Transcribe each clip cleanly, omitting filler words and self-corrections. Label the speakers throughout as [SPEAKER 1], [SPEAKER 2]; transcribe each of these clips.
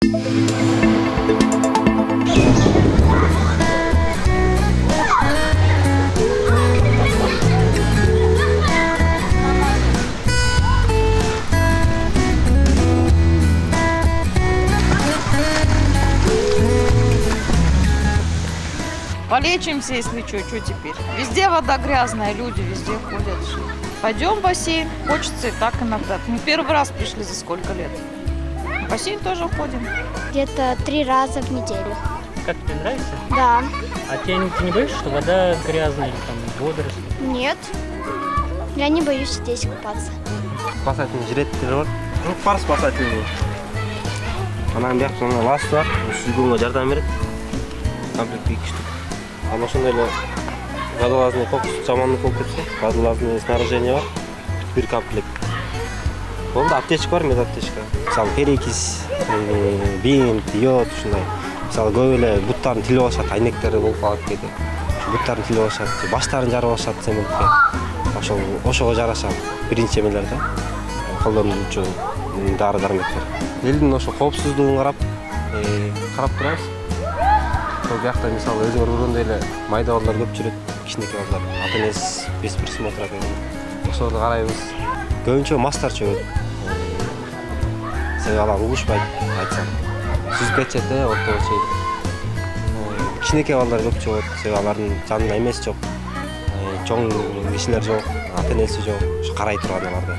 [SPEAKER 1] Полечимся, если что теперь. Везде вода грязная, люди везде ходят. Пойдем в бассейн. Хочется и так иногда. Мы первый раз пришли за сколько лет. В бассейн тоже ходим.
[SPEAKER 2] Где-то 3 раза в неделю.
[SPEAKER 3] Как тебе нравится?
[SPEAKER 2] Да.
[SPEAKER 3] А ты не боишься, что вода грязная или там водоросли?
[SPEAKER 2] Нет. Я не боюсь здесь купаться.
[SPEAKER 4] Спасательный жилеттер бар. Бар спасательный. Анан бияк жана лас бар. Сүйгөнгө жардам берет. Комплект 2 штук. Ал ошондой эле водолазный кокус жамандык болуп кетсе, водолазный снаряжение бар. 1 комплект. Болду, аптечка бар, мед аптечка. Мисалы перекис, бинт, йод ушундай. Мисалы көп эле буттарын тилип алышат, айнектери болуп калат кейде. Буттарын тилип алышат, баштарын жарып алышат цементке. Ошого жараша биринчи эмелер да. Колдонуучу дары-дармектер. Элдин ошо коопсуздугун карап турабыз. Сол биякта мисалы өзүңөр көргөндөй эле майда балдар көп жүрөт, кичинекей балдар. Ата-энеси без присмотра ошолорду карайбыз. Көбүнчө мастар чөгөт. Себеби алар угушпайт, айтсам. Сүзүп кетет да, ортого чейин. Кичинекей балдар көп чөгөт, себеби алардын жанында эмеси жок. Чоң кишилер жок, ата-энеси жок, ошо карай турган аларды.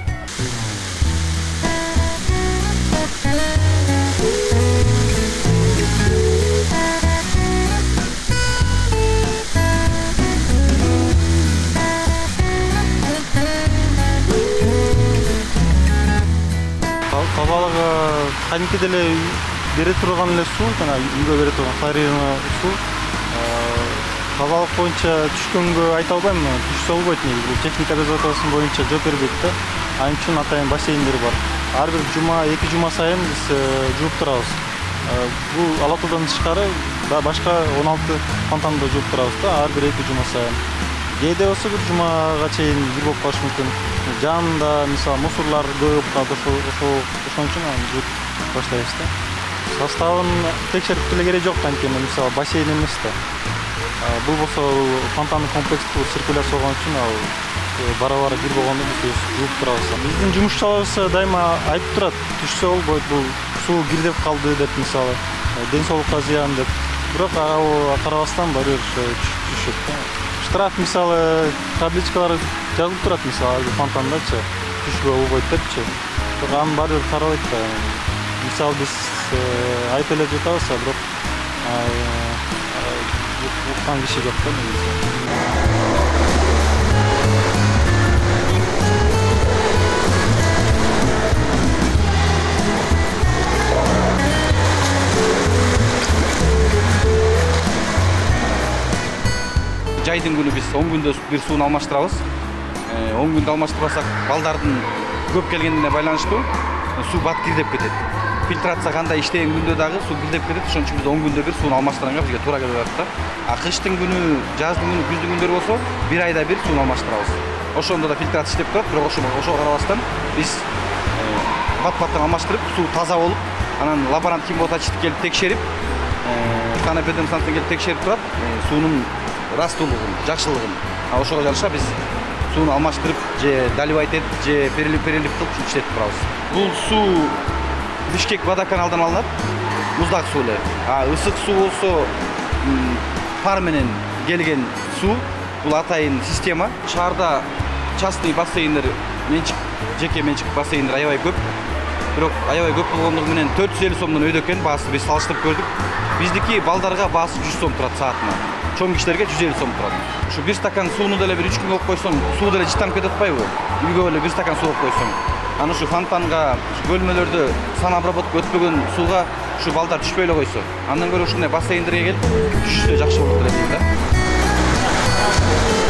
[SPEAKER 5] Тазалыгы кадимки деле бере турган эле суу, жана үйгө бере турган хлорированный суу. Тазалык боюнча түшкөнгө айта албайм, түшсө болбойт негизи. Техника безопасности боюнча жооп бербейт да. Ал үчүн атайын бассейндер бар. Ар бир жума, 2 жума сайын биз жууп турабыз. Бул Алатуудан тышкары башка 16 фонтанды жууп турабыз да, ар бир 2 жума сайын. Кээде болсо бир жумага чейин бир болуп калышы мүмкүн. Жанында мисалы мусорлар көп калды, ошон үчүн аны жууп баштайбыз да. Составын текшерип деле керек жок, анткени мисалы бассейн эмес да. Бул болсо фонтанный комплекстүү циркуляция болгон үчүн ал бара-бара бир болгондо биз жууп турабыз. Биздин жумушчуларыбыз дайыма айтып турат, түшсө болбойт, бул суу кирдеп калды деп мисалы, ден соолукка зыян деп. Бирок ага карабастан баары түшөт да. Штраф мисалы табличкалар жазылып турат, мисалы фонтандачы түшпөө болбойт депчи. Бирок анын баары карабайт да. Мисалы биз айтып эле жатабыз, бирок уккан киши жок да негизи.
[SPEAKER 6] Жайдын күнү биз 10 күндө бир сууну алмаштырабыз. 10 күндө алмаштырбасак, балдардын көп келгенине байланыштуу суу бат кирдеп кетет. Фильтрация кандай иштеген күндө дагы суу кирдеп кетет. Ошон үчүн биз 10 күндө бир сууну алмаштырганга бизге туура келип атат да. Кыштын күнү, жаздын күнү, күздүн күндөрү болсо, 1 айда бир сууну алмаштырабыз. Ошондо да фильтрация иштеп турат, бирок ошого карабастан биз бат-баттан алмаштырып, суу таза болуп, анан лаборант химиоточник келип текшерип, санэпидемстанциядан келип текшерип турат, суунун растуулугун, жакшылыгын. Ошого жараша биз сууну алмаштырып, же доливать этип, же перелив кылып иштетип турабыз. Бул суу Бишкек водоканалдан алынат, муздак суу эле. Ысык суу болсо пар менен келген суу, бул атайын система. Шаарда частный бассейндер, жеке менчик бассейндер аябай көп. Бирок аябай көп болгондугу менен 450 сомдон өйдө экен, баасы биз салыштырып көрдүк. Биздики балдарга баасы 100 сом турат саатына. Чоң кишилерге 150 сом турат. Ушу бир стакан сууну деле бир 3 күн алып койсоң, суу деле жытанып кетип атпайбы? Үйгө эле бир стакан суу алып койсоң. Аны ушу фонтанга, бөлмөлөрдө санобработка өтпөгөн сууга ушу балдар түшпөй эле койсо. Андан көрө ушундай бассейндерге келип түшсө жакшы болот деп элейм да.